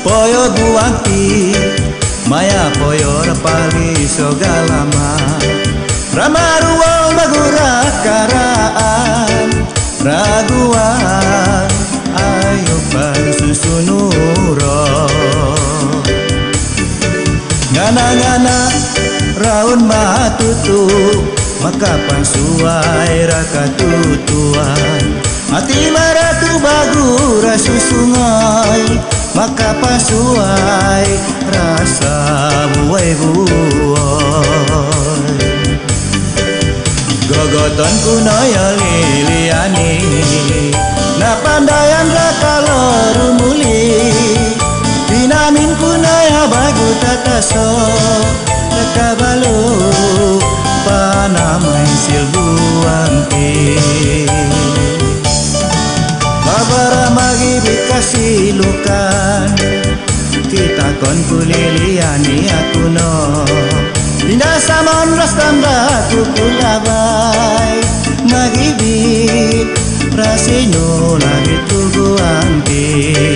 poyo buangki maya poyo rapali sogalama ramaruwa magura karaan raguan ayo pansusunuro ngana-ngana raun matutu maka pansuai rakatutuan hati maratu bagura susungai maka pansuai rasa buai-buai gogoton kunoyo liliani na pandayan rakalo rumuli dinamin kunoyo bagu tataso rekabalu panamai silbuangki babara magi bikasi lukan kita kon kuliliani aku no Binasamon rastam daku kulabai magibit rasino lagi tuguanti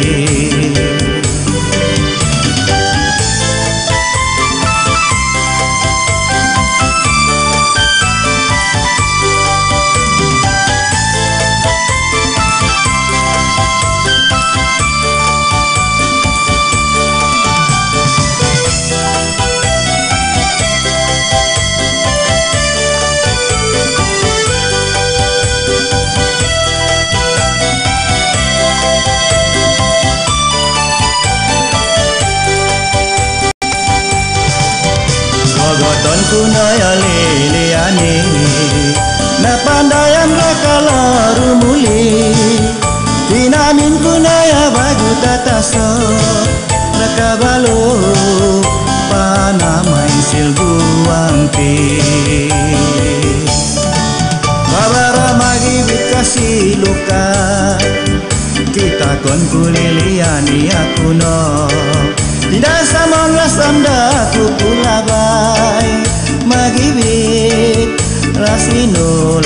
gogoton kunoyo liliani na pandayan rakalo rumuli dinamin kunoyo bagu tataso rakabalu panamai silbuangki babara magi bikasi luka kita kon kuliliani aku no tidak sama rasam daku kulabai magibit rasino